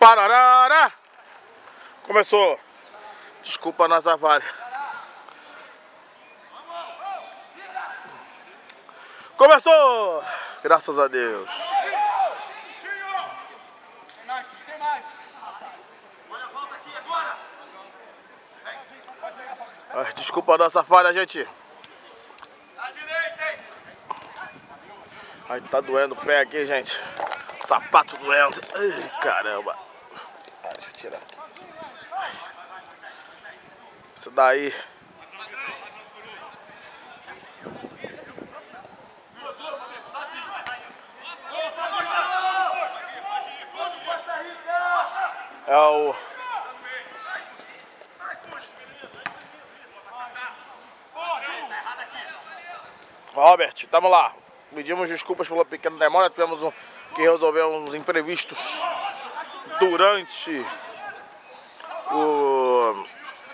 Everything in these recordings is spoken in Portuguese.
Pararara! Começou. Desculpa nossa falha. Começou! Graças a Deus. Tem mais. Olha a volta aqui agora. Desculpa a nossa falha, gente. À direita, hein? Ai, tá doendo o pé aqui, gente. Sapato doendo. Ai, caramba. Deixa eu tirar aqui. Isso daí. É o... Robert, tamo lá. Pedimos desculpas pela pequena demora. Tivemos que resolver uns imprevistos durante o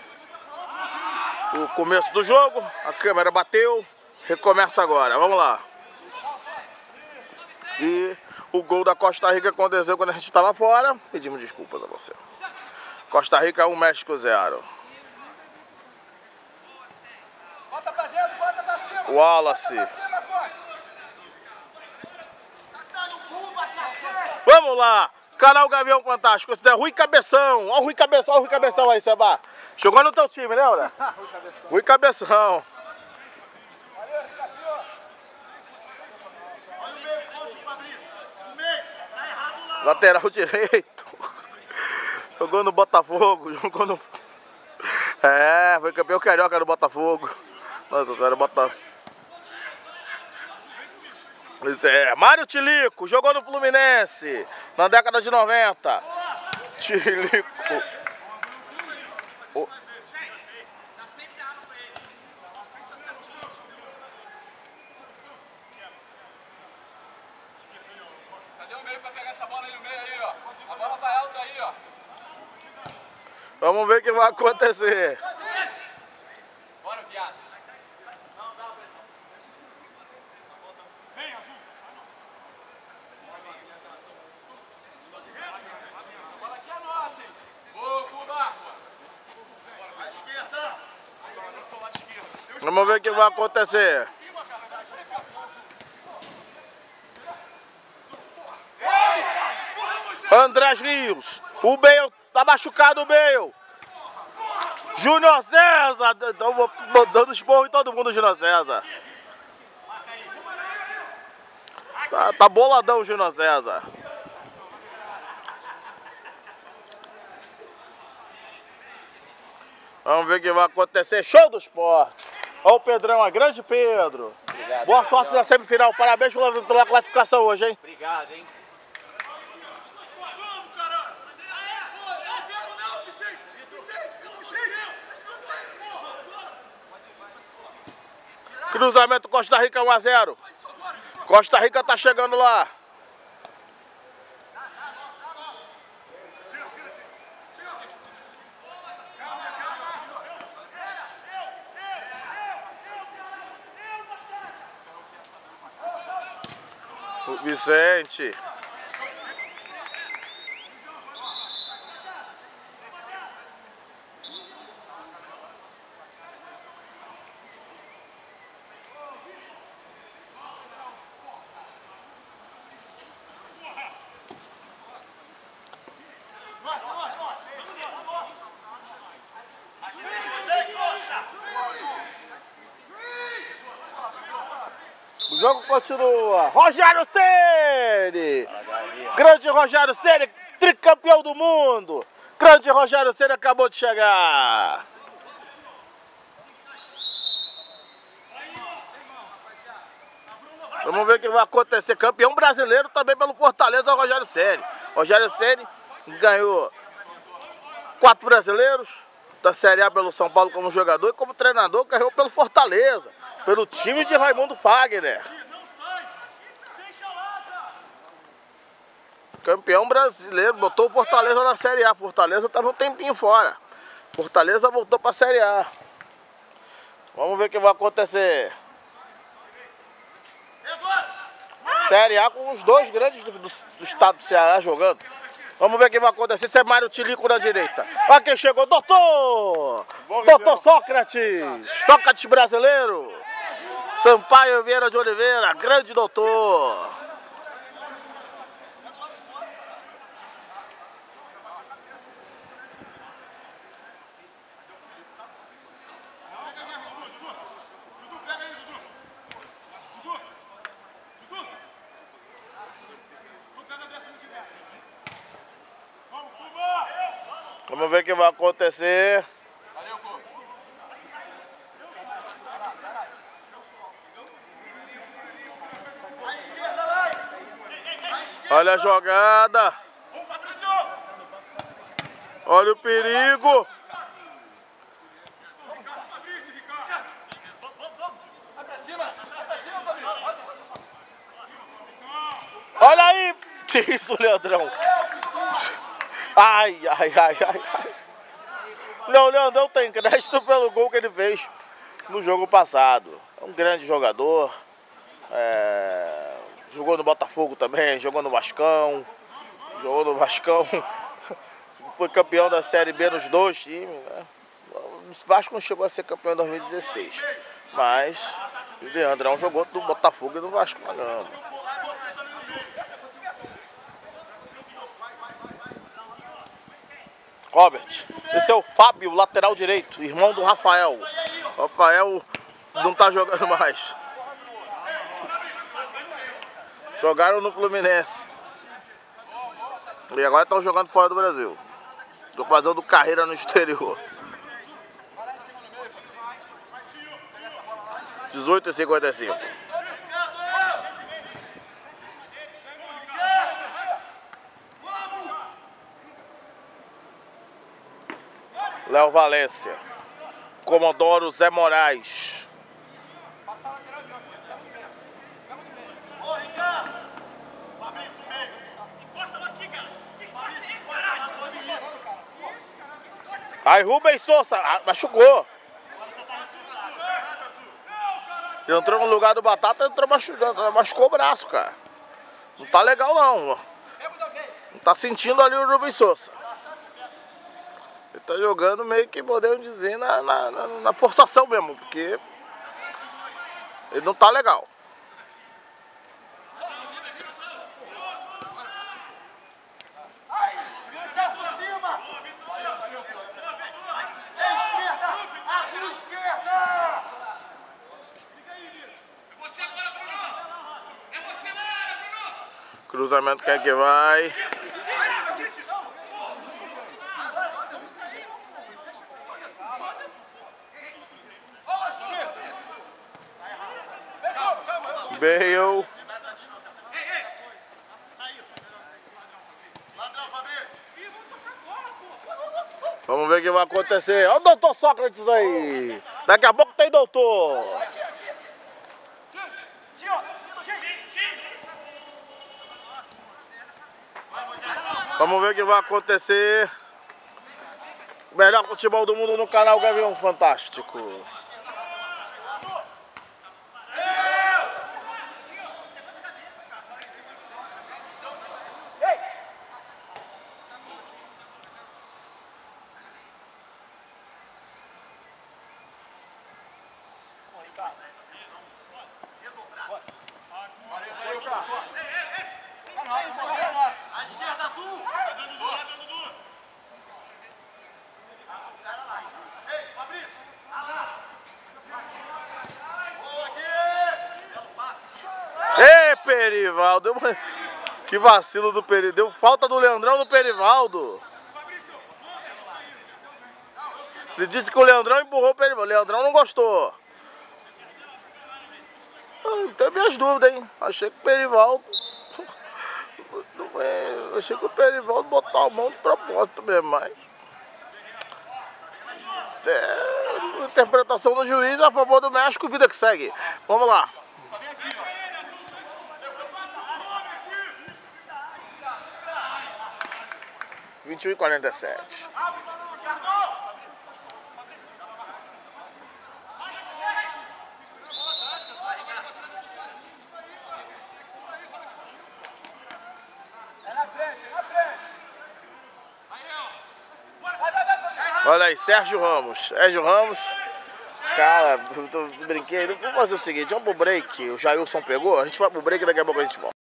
começo do jogo. A câmera bateu. Recomeça agora. Vamos lá. E o gol da Costa Rica aconteceu quando a gente estava fora. Pedimos desculpas a você. Costa Rica 1, México 0. Bota pra dentro, bota pra cima. Wallace. Vamos lá. Canal Gavião Fantástico. Esse é Rui Cabeção. Olha o Rui Cabeção, olha o Rui Cabeção aí, Seba. Jogou no teu time, lembra? Rui Cabeção. Lateral direito. Jogou no Botafogo. Jogou no... foi campeão carioca do Botafogo. Nossa senhora, Botafogo. Isso é. Mário Tilico. Jogou no Fluminense. Na década de 90. Tilico. Cadê o meio pra pegar essa bola aí no meio aí, ó? A bola vai alta aí, ó. Vamos ver o que vai acontecer. Bora, viado. A bola aqui é nossa, hein? Ô, Fubá. À esquerda. Vamos ver o que vai acontecer. Andrés Rios. O Bale. Tá machucado o Bale. Júnior César. Dando esporro em todo mundo, Júnior César. Tá boladão o Júnior César. Vamos ver o que vai acontecer. Show do esporte. Olha o Pedrão, a grande Pedro. Obrigado, boa sorte na semifinal. Parabéns pela classificação hoje, hein? Obrigado, hein? Cruzamento Costa Rica 1 a 0. Costa Rica tá chegando lá. O Vicente. O jogo continua. Rogério Ceni! Grande Rogério Ceni, tricampeão do mundo. Grande Rogério Ceni acabou de chegar. Vamos ver o que vai acontecer. Campeão brasileiro também pelo Fortaleza, o Rogério Ceni. Rogério Ceni ganhou 4 brasileiros da Série A pelo São Paulo como jogador e como treinador ganhou pelo Fortaleza, pelo time de Raimundo Fagner. Campeão brasileiro, botou o Fortaleza na Série A. Fortaleza estava um tempinho fora. Fortaleza voltou para a Série A. Vamos ver o que vai acontecer. Série A com os dois grandes do estado do Ceará jogando. Vamos ver o que vai acontecer. Esse é Mário Tilico na direita. Olha quem chegou, doutor! Doutor Sócrates! Sócrates brasileiro! Sampaio Vieira de Oliveira, grande doutor! Vamos ver o que vai acontecer. Olha a jogada. Olha o perigo. Olha aí. Que isso, Leandrão? Ai, ai, ai, ai, ai. Não, o Leandrão tem crédito pelo gol que ele fez no jogo passado. É um grande jogador. Jogou no Botafogo também, jogou no Vascão. Foi campeão da Série B nos 2 times, né? O Vasco não chegou a ser campeão em 2016. Mas o Leandrão jogou no Botafogo e no Vasco da Gama. Robert, esse é o Fábio, lateral direito, irmão do Rafael. O Rafael não tá jogando mais. Jogaram no Fluminense. E agora estão jogando fora do Brasil. Estão fazendo carreira no exterior. 18h55. Léo Valência. Comodoro Zé Moraes. Aí Rubens Souza, machucou. Ele entrou no lugar do Batata, entrou machucou o braço, cara. Não tá legal não. Não tá sentindo ali o Rubens Souza. Ele tá jogando meio que, podemos dizer, na forçação mesmo, porque ele não tá legal. Cruzamento, quem é que vai? Bale. Vamos ver o que vai acontecer. Olha o doutor Sócrates aí. Daqui a pouco tem doutor. Vamos ver o que vai acontecer. O melhor futebol do mundo no canal Gavião Fantástico. A esquerda azul! Ei, Fabrício! Ei, Perivaldo! Que vacilo do Perivaldo. Deu falta do Leandrão no Perivaldo. Ele disse que o Leandrão empurrou o Perivaldo. O Leandrão não gostou. Tenho minhas dúvidas, hein? Achei que o Perivaldo... Achei que o Perivaldo botou a mão de propósito mesmo, mas... Interpretação do juiz a favor do México, vida que segue. Vamos lá. 21h47. Olha aí, Sérgio Ramos. Cara, eu brinquei. Vamos fazer o seguinte, vamos pro break. O Jailson pegou, a gente vai pro break e daqui a pouco a gente volta.